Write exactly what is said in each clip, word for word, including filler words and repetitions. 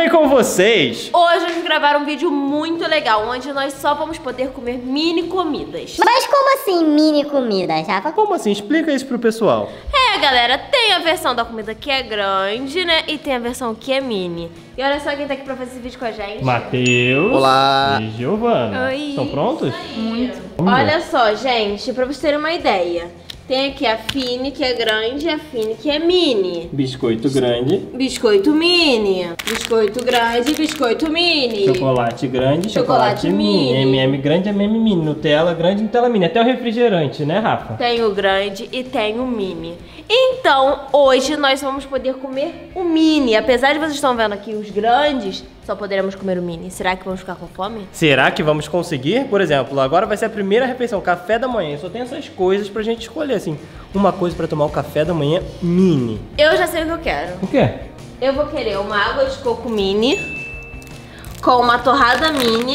bem com vocês? Hoje vamos gravar um vídeo muito legal, onde nós só vamos poder comer mini comidas. Mas como assim mini comida, Rafa? Como assim? Explica isso pro pessoal. É, galera, tem a versão da comida que é grande, né? E tem a versão que é mini. E olha só quem tá aqui pra fazer esse vídeo com a gente. Matheus. Olá. E Giovana. Oi. Estão prontos? Muito. Vamos ver. Olha só, gente, pra vocês terem uma ideia. Tem aqui a Fini, que é grande, e a Fini, que é mini. Biscoito grande. Biscoito mini. Biscoito grande, biscoito mini. Chocolate grande, chocolate, Chocolate mini. mini. M M grande, M M mini. Nutella grande, Nutella mini. Até o refrigerante, né, Rafa? Tem o grande e tem o mini. Então, hoje nós vamos poder comer o mini. Apesar de vocês estão vendo aqui os grandes, só poderemos comer o mini. Será que vamos ficar com fome? Será que vamos conseguir? Por exemplo, agora vai ser a primeira refeição, café da manhã. Só tem essas coisas pra gente escolher, assim. Uma coisa pra tomar o café da manhã mini. Eu já sei o que eu quero. O quê? Eu vou querer uma água de coco mini, com uma torrada mini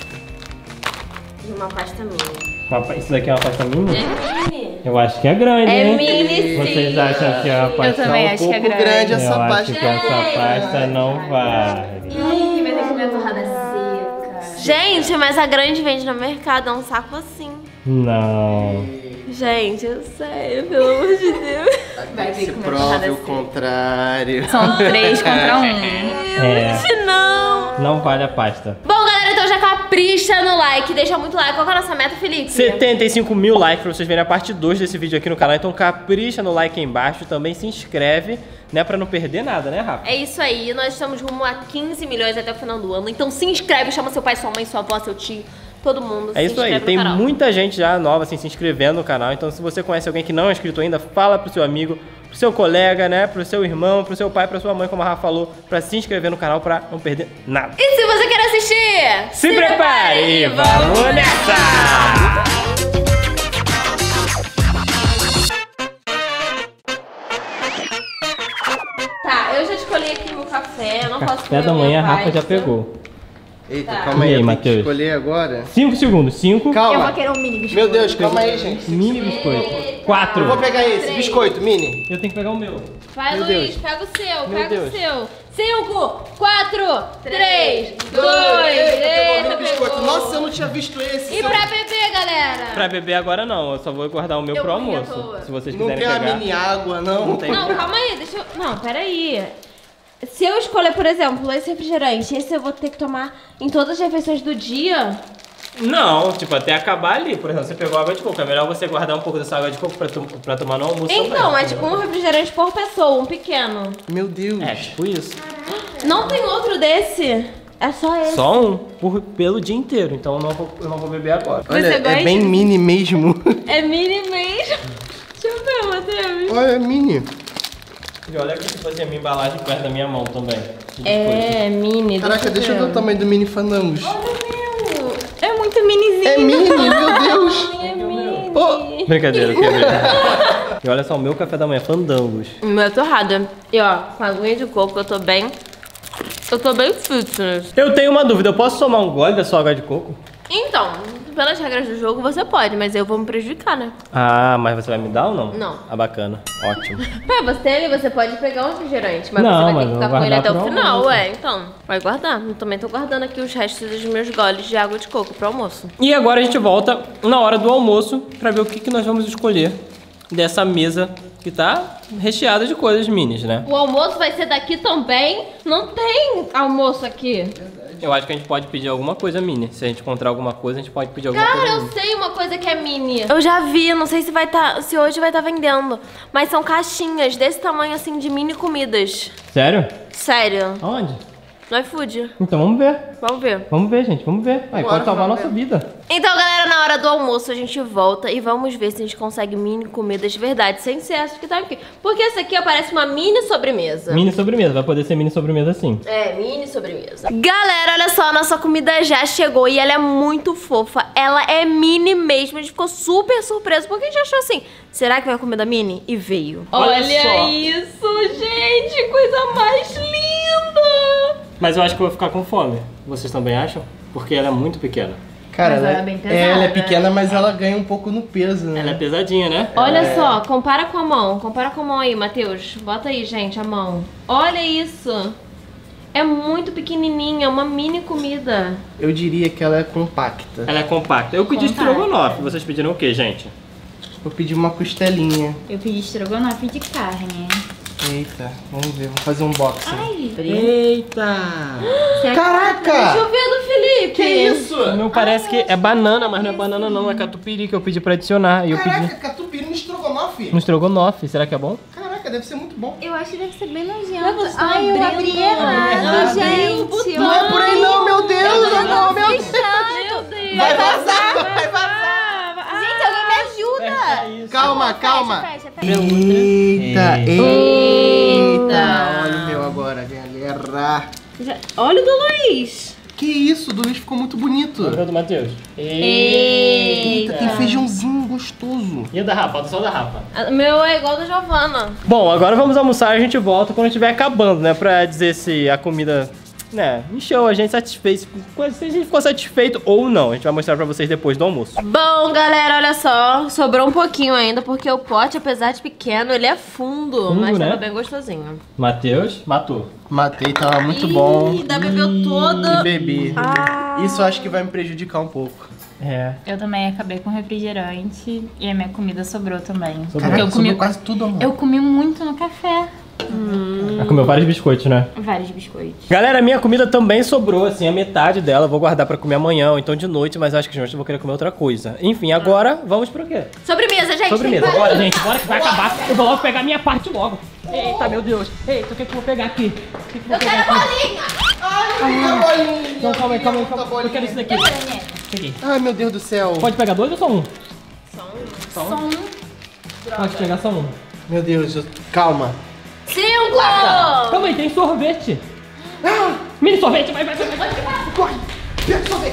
e uma pasta mini. Uma- Isso daqui é uma pasta mini? É mini. Eu acho que é grande, É hein? mini, sim. Vocês acham que é uma pasta também um acho que é pouco grande. grande Eu essa acho pasta. que essa pasta não vale. Ih, vai ter que comer a torrada seca. Gente, mas a grande vende no mercado, é um saco assim. Não. Gente, eu sei, pelo amor de Deus. Vai ter Se que comer prove torrada o seca. contrário. São três contra um. É, Gente, não. não vale a pasta. Bom, galera, então já capricha no like, deixa muito like. Qual que é a nossa meta, Felipe? setenta e cinco mil likes pra vocês verem a parte dois desse vídeo aqui no canal. Então capricha no like aí embaixo. Também se inscreve, né? Pra não perder nada, né, Rafa? É isso aí, nós estamos rumo a quinze milhões até o final do ano. Então se inscreve, chama seu pai, sua mãe, sua avó, seu tio, todo mundo. É se isso aí, inscreve no tem canal. muita gente já nova assim se inscrevendo no canal. Então se você conhece alguém que não é inscrito ainda, fala pro seu amigo, pro seu colega, né? Pro seu irmão, pro seu pai, pra sua mãe, como a Rafa falou, pra se inscrever no canal pra não perder nada. E se você quer assistir, Se, prepare e vamos nessa! Tá, eu já escolhi aqui o meu café, eu não posso Café comer da o manhã, a meu Rafa já pasta. pegou. Eita, Tá. calma E aí, aí, eu tenho Matheus? que escolher agora. cinco segundos, cinco. Calma. Eu vou querer um mini biscoito. Meu Deus, calma aí, gente. Mini biscoito. quatro. Eu vou pegar esse, biscoito, mini. Eu tenho que pegar o meu. Vai, Meu Luiz, Deus. pega o seu, Meu pega Deus. o seu. Cinco, quatro, três, dois, Eita, pegou o eita, mini biscoito. pegou. Nossa, eu não tinha visto esse. E pra beber, galera? Pra beber agora não, eu só vou guardar o meu Eu pro morri à almoço. toa. Se vocês Não quiserem tem a pegar. mini água, não. Não tem. Não, calma aí, deixa eu... Não, peraí. Se eu escolher, por exemplo, esse refrigerante, esse eu vou ter que tomar em todas as refeições do dia? Não, tipo, até acabar ali. Por exemplo, você pegou água de coco. É melhor você guardar um pouco dessa água de coco pra, to pra tomar no almoço Então, também. é tipo um refrigerante por pessoa, um pequeno. Meu Deus. É, tipo isso. Não tem outro desse? É só esse. Só um por, pelo dia inteiro. Então eu não vou, eu não vou beber agora. Olha, Você é gosta? bem mini mesmo. É mini mesmo. Deixa eu ver, Matheus. Olha, é mini. E olha que se fosse a minha embalagem perto da minha mão também. de É, mini. Caraca, deixa eu ver o tamanho do mini fandangos. É muito minizinho. É mini, meu Deus. É mini. Oh, coisa. Brincadeira, eu quebrei. E olha só, o meu café da manhã, fandangos. Meu torrada. E ó, com a aguinha de coco eu tô bem... Eu tô bem fitness. Eu tenho uma dúvida, eu posso tomar um gole da sua água de coco? Então, pelas regras do jogo você pode, mas eu vou me prejudicar, né? Ah, mas você vai me dar ou não? Não. Ah, bacana. Ótimo. Pra você ali, você pode pegar um refrigerante, mas Não, você vai mas ter que eu ficar vou com ele até guardar o pro final, almoço. ué. Então, vai guardar. Eu também tô guardando aqui os restos dos meus goles de água de coco pro almoço. E agora a gente volta na hora do almoço pra ver o que, que nós vamos escolher dessa mesa que tá recheada de coisas minis, né? O almoço vai ser daqui também? Não tem almoço aqui. Eu acho que a gente pode pedir alguma coisa mini. Se a gente encontrar alguma coisa, a gente pode pedir alguma Cara, coisa eu mini. sei uma coisa que é mini. Eu já vi, não sei se vai tá, se hoje vai estar vendendo, mas são caixinhas desse tamanho assim de mini comidas. Sério? Sério. Aonde? No iFood. Então vamos ver. Vamos ver. Vamos ver, gente. Vamos ver. Aí Bora, pode salvar a vamos nossa ver. vida. Então, galera, na hora do almoço a gente volta e vamos ver se a gente consegue mini comidas de verdade, sem ser essa que tá aqui. Porque essa aqui ó, parece uma mini sobremesa. Mini sobremesa. Vai poder ser mini sobremesa sim. É, mini sobremesa. Galera, olha só, a nossa comida já chegou e ela é muito fofa. Ela é mini mesmo, a gente ficou super surpreso, porque a gente achou assim, será que vai comida mini? E veio. Olha só. isso, gente, coisa mais linda! Mas eu acho que eu vou ficar com fome. Vocês também acham? Porque ela é muito pequena. Cara, Mas ela, ela é bem pesada. é, ela é pequena, mas ela ganha um pouco no peso, né? Ela é pesadinha, né? Olha só, compara com a mão, compara com a mão aí, Matheus. Bota aí, gente, a mão. Olha isso. É muito pequenininha, uma mini comida. Eu diria que ela é compacta. Ela é compacta. Eu pedi Compacta. estrogonofe. Vocês pediram o quê, gente? Eu pedi uma costelinha. Eu pedi estrogonofe de carne. Eita, vamos ver, vamos fazer um unboxing. Ai, Eita! Caraca! Deixa eu ver do Felipe. Que isso? O meu parece que é banana, mas não é banana não, é catupiry que eu pedi pra adicionar. E eu Caraca, pedi catupiry no estrogonofe? um estrogonofe. Será que é bom? Caraca, deve ser muito bom. eu acho que deve ser bem Mas nojento. você tá Ai, eu abrindo. abri errado, Abrindo gente. Não é por aí não, meu Deus! Não, meu Deus! Meu Deus. Vai vazar, vai vazar! Gente, alguém me ajuda. Calma, calma! Fecha, fecha. Eita, Eita. eita! Olha o meu agora, galera. Já- Olha o do Luiz. Que isso, o do Luiz ficou muito bonito. Vamos ver o do Matheus. Eita, tem feijãozinho gostoso. E o da Rafa? Só o da Rafa. O meu é igual da Giovana. Bom, agora vamos almoçar e a gente volta quando estiver acabando, né? Pra dizer se a comida, né, encheu a gente satisfeito. Se a gente ficou satisfeito ou não. A gente vai mostrar pra vocês depois do almoço. Bom, galera, olha só. Sobrou um pouquinho ainda, porque o pote, apesar de pequeno, ele é fundo. Fundo, mas né? tava bem gostosinho. Matheus, matou. Matei, tava muito bom. Ih, ainda bebeu E toda. bebi. Ah. Isso eu acho que vai me prejudicar um pouco. É. Eu também acabei com refrigerante e a minha comida sobrou também. Sobrou. Caraca, eu sobrou comi, quase tudo, amor. eu comi muito no café. Ela comeu vários biscoitos, né? Vários biscoitos. Galera, a minha comida também sobrou, assim, a metade dela. Eu vou guardar pra comer amanhã ou então de noite, mas acho que de noite eu vou querer comer outra coisa. Enfim, agora vamos pro quê? Sobremesa, gente. Sobremesa. tem Bora, gente, bora que vai acabar. Eu vou logo pegar a minha parte logo. Eita, meu Deus. Eita, o que que eu vou pegar aqui? O que que eu vou pegar aqui? Então, calma aí, calma aí, calma aí. Eu quero isso daqui. Peguei. Ai, meu Deus do céu. Pode pegar dois ou só um? Só um. Pode pegar só um. Meu Deus, eu- calma. Cinco! Calma aí, tem sorvete. Mini sorvete, vai, vai, vai, vai. Corre! Pega só ver.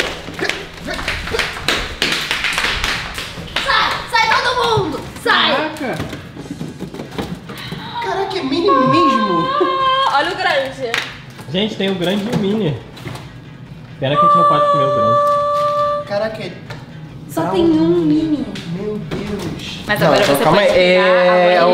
Sai, sai todo mundo! Sai! Caraca! Caraca, é mini mesmo! Ah, olha o grande. Gente, tem o grande e o mini. Pena que a gente não pode comer o grande. Caraca, é... Só tem um mini. Meu Deus! Mas Não, agora então você calma pode aí. pegar. É... agora-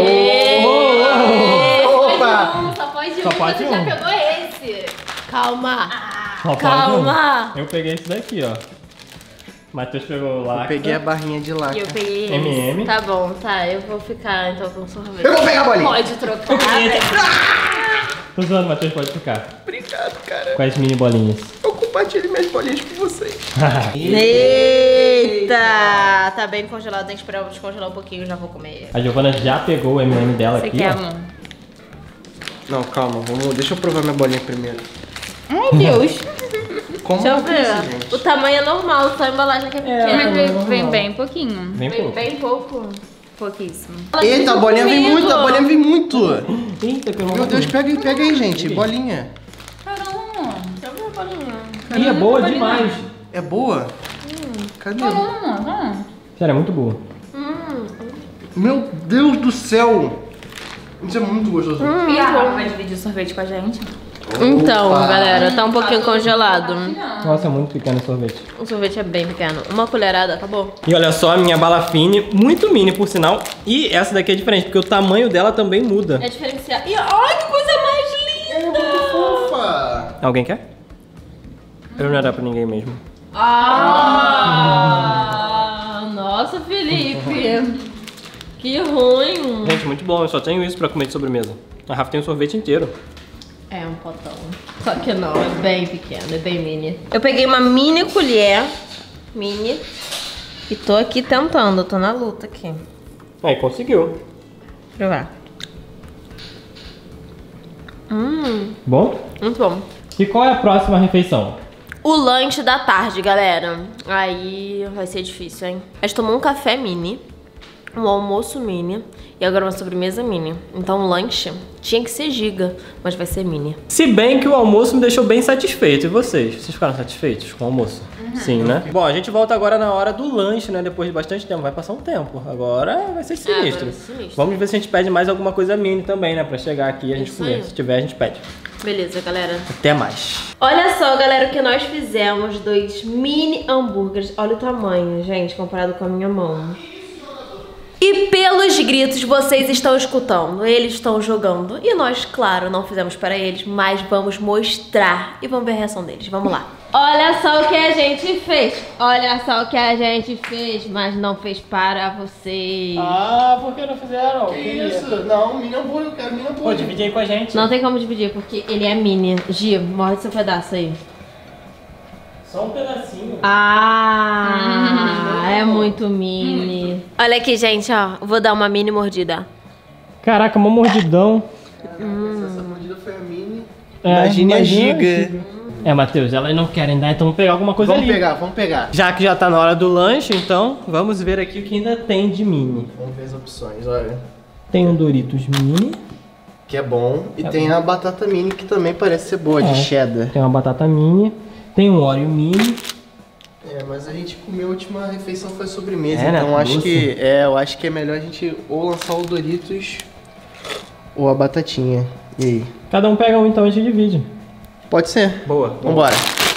ô, ô, Opa! Um, só pode Só um, pode você um. já pegou esse. Calma. Só pode Calma. um. Eu peguei esse daqui, ó. Matheus pegou lá. Eu peguei a barrinha de E laca. eu peguei esse. M M. Tá bom, tá. Eu vou ficar então com sorvete. Eu vou pegar a bolinha! Pode trocar. Tô zoando, Matheus, pode ficar. Obrigado, cara. Com as mini bolinhas. Eu compartilho minhas bolinhas com vocês. Eita! Tá bem congelado, tem que esperar eu descongelar um pouquinho, já vou comer. A Giovana já pegou o M M dela Você aqui, quer ó. um? Não, calma, vamos... deixa eu provar minha bolinha primeiro. Ai, Deus. Como Deixa eu é isso, ver. gente? O tamanho é normal, só a embalagem que é É, pequena. Mas também vem, não vem não. bem pouquinho. Bem Bem, pouco. bem pouco. Pouquíssimo. Eita, a bolinha vem muito, a bolinha vem muito! Eita, que eu não Meu vou Deus, comer. pega aí, pega aí, gente, Peguei. bolinha. Caramba. Deixa eu ver a bolinha. Ih, é boa demais. É boa? Cadê? Caramba, tá. Sério, é muito boa. Meu Deus do céu! Isso é muito gostoso. E a Rafa vai dividir o sorvete com a gente? Então, Opa. galera, tá um pouquinho congelado. Nossa, é muito pequeno o sorvete. O sorvete é bem pequeno. Uma colherada, acabou. E olha só, a minha bala fine, muito mini por sinal. E essa daqui é diferente, porque o tamanho dela também muda. É diferenciado. E olha que coisa mais linda! Fofa! Alguém quer? Eu não ia dar pra ninguém mesmo. Ah, nossa, Felipe. Que ruim. Gente, muito bom, eu só tenho isso pra comer de sobremesa. A Rafa tem um sorvete inteiro. É um potão. Só que não, é bem pequeno, é bem mini. Eu peguei uma mini colher. Mini. E tô aqui tentando, tô na luta aqui. Aí, conseguiu. Deixa eu ver. Hum, Bom? muito bom. E qual é a próxima refeição? O lanche da tarde, galera. Aí vai ser difícil, hein? A gente tomou um café mini, um almoço mini e agora uma sobremesa mini. Então o lanche tinha que ser giga, mas vai ser mini. Se bem que o almoço me deixou bem satisfeito. E vocês? Vocês ficaram satisfeitos com o almoço? Sim, né? Bom, a gente volta agora na hora do lanche, né? Depois de bastante tempo. Vai passar um tempo. Agora vai ser sinistro. vai ser sinistro. Vamos ver se a gente pede mais alguma coisa mini também, né? Pra chegar aqui e a gente Isso comer. aí. Se tiver, a gente pede. Beleza, galera. Até mais. Olha só, galera, o que nós fizemos. Dois mini hambúrgueres. Olha o tamanho, gente, comparado com a minha mão. E E pelos gritos vocês estão escutando, eles estão jogando. E nós, claro, não fizemos para eles, mas vamos mostrar. E vamos ver a reação deles, vamos lá. Olha só o que a gente fez. Olha só o que a gente fez, mas não fez para vocês. Ah, por que não fizeram? Que isso? Não, mini hambúrguer, eu quero mini Pô, hambúrguer. divide aí com a gente. Não tem como dividir, porque ele é mini. Gi, morde seu pedaço aí. Só um pedacinho. Ah, é muito mini. Olha aqui, gente, ó. Vou dar uma mini mordida. Caraca, uma mordidão. Essa mordida foi a mini. É, Imagine a imagina giga. É, Matheus, elas não querem dar, então vamos pegar alguma coisa Vamos ali. pegar, vamos pegar. Já que já tá na hora do lanche, então vamos ver aqui o que ainda tem de mini. Vamos ver as opções, olha. Tem um Doritos mini, Que é bom. E É tem a batata mini que também parece ser boa, É. de cheddar. tem uma batata mini, tem um Oreo mini. É, mas a gente comeu a última refeição foi sobremesa, É, né? então acho Doce. que é, eu acho que é melhor a gente ou lançar o Doritos ou a batatinha. E aí? Cada um pega um, então a gente divide. Pode ser. Boa. Vambora.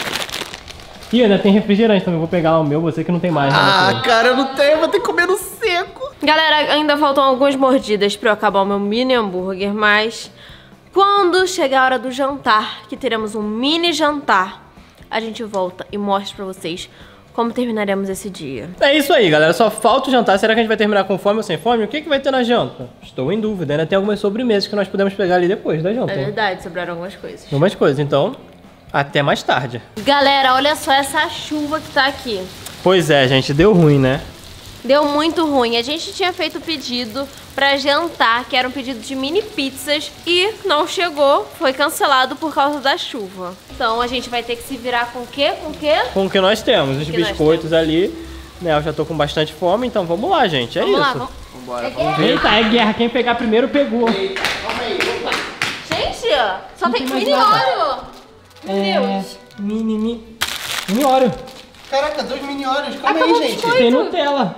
E ainda tem refrigerante também, vou pegar lá o meu, você que não tem mais. Né, Ah, Matheus? cara, eu não tenho, vou ter que comer no seco. Galera, ainda faltam algumas mordidas pra eu acabar o meu mini hambúrguer, mas quando chegar a hora do jantar, que teremos um mini jantar, a gente volta e mostra pra vocês como terminaremos esse dia. É isso aí, galera. Só falta o jantar. Será que a gente vai terminar com fome ou sem fome? O que, que vai ter na janta? Estou em dúvida. Ainda tem algumas sobremesas que nós podemos pegar ali depois da janta. É hein? verdade, sobraram algumas coisas. Algumas coisas, então até mais tarde. Galera, olha só essa chuva que tá aqui. Pois é, gente. Deu ruim, né? Deu muito ruim. A gente tinha feito o pedido pra jantar, que era um pedido de mini pizzas, e não chegou, foi cancelado por causa da chuva. Então a gente vai ter que se virar com o quê? Com o quê? Com o que nós temos. Os que nós biscoitos ali. Né, eu já tô com bastante fome, então vamos lá, gente. É Vamos isso. lá, vamos. Vambora, vamos ver. Eita, é guerra. Quem pegar primeiro, pegou. Calma aí, opa. Gente, só tem mais mini nada. Oreo. Meu É, Deus. mini, mini. Mini Oreo. Caraca, dois mini Oreos, calma Acabou aí, o gente. biscoito. Tem Nutella.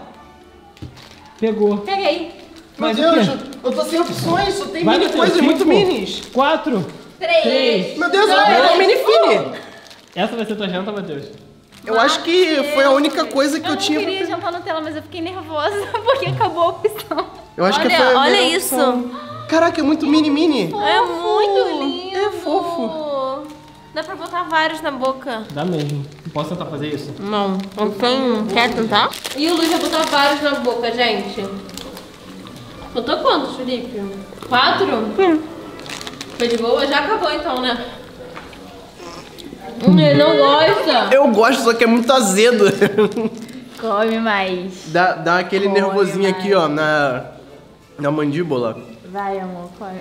Pegou. Peguei. Meu Mais o Deus, quê? eu tô sem opções, só tem Vai, mini Matheus, coisas cinco, muito minis. Quatro. Três. Três. Meu Deus, eu Dois. vou pegar o mini fini. Essa vai ser tua janta, Matheus? Eu acho que foi a única coisa que eu, Eu não tinha pra queria pegar. jantar Nutella, mas eu fiquei nervosa porque acabou a opção. Eu acho que foi Olha, a olha melhor isso. opção. Caraca, é muito mini mini. É muito lindo. É fofo. Dá pra botar vários na boca. Dá mesmo. Posso tentar fazer isso? Não, não tem. Quer tentar? E o Luiz vai botar vários na boca, gente. Botou quantos, Felipe? Quatro? Hum. Foi de boa? Já acabou então, né? Hum, ele não gosta. Eu gosto, só que é muito azedo. Come mais. Dá, dá aquele Come nervosinho mais. aqui, ó, na, na mandíbula. Vai, amor, come.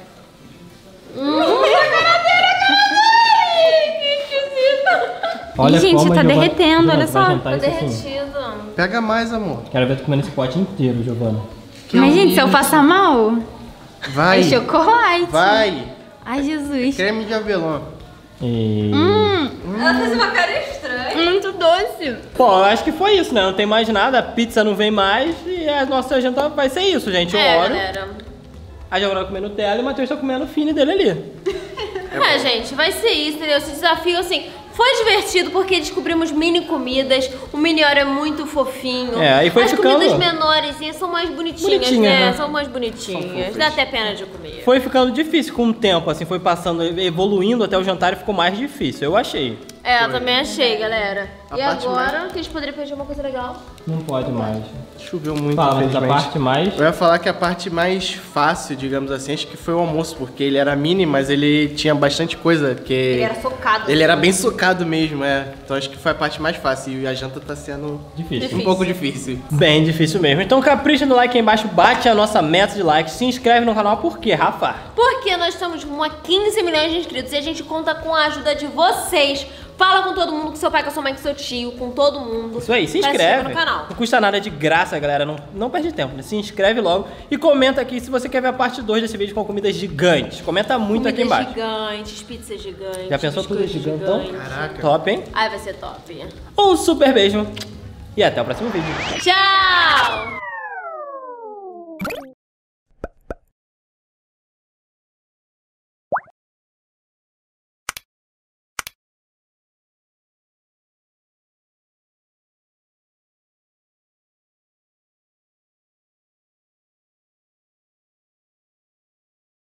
Olha Ih, gente, como a tá Giovana- derretendo, Giovana, olha vai só. jantar Tá isso assim. derretido. Pega mais, amor. Quero ver tu comendo esse pote inteiro, Giovana. Mas, gente, se eu passar mal, Vai. é chocolate. Vai. Ai, Jesus. Creme de avelã. E... Ela fez uma cara estranha. Muito doce. Bom, eu acho que foi isso, né? Não tem mais nada, a pizza não vem mais e a nossa janta vai ser isso, gente. O É, Oreo. galera. A Giovana comendo Nutella e o Matheus tá comendo o fine dele ali. É, gente, vai ser isso, entendeu? Esse desafio, assim, foi divertido porque descobrimos mini comidas. O mini Oreo é muito fofinho. É, aí foi As ficando- comidas menores são mais bonitinhas, Bonitinhas, né? né? São mais bonitinhas. Dá até pena de comer. Foi ficando difícil com o tempo, assim, foi passando, evoluindo até o jantar e ficou mais difícil, eu achei. É, eu também achei, galera. A e parte agora, que a gente poderia pedir uma coisa legal? Não pode mais. Choveu muito, Fala, mas a infelizmente. parte mais... Eu ia falar que a parte mais fácil, digamos assim, acho que foi o almoço, porque ele era mini, mas ele tinha bastante coisa, porque... Ele era socado. Ele era bem socado mesmo, é. Então acho que foi a parte mais fácil e a janta tá sendo Difícil. Difícil. um pouco difícil. Bem difícil mesmo. Então capricha no like aí embaixo, bate a nossa meta de likes, se inscreve no canal, por quê, Rafa? Porque nós estamos com quinze milhões de inscritos e a gente conta com a ajuda de vocês. Fala com todo mundo, com seu pai, com sua mãe, com seu tio, com todo mundo. Isso aí, se Pra inscreve. no canal. Não custa nada, é de graça, galera. Não, não perde tempo, né? Se inscreve logo e comenta aqui se você quer ver a parte dois desse vídeo com comidas gigantes. Comenta muito aqui Comidas embaixo. gigantes, pizzas gigantes. Já pensou tudo biscoitos gigantão? gigantes. Caraca. Top, hein? Ai, vai ser top. Um super beijo e até o próximo vídeo. Tchau!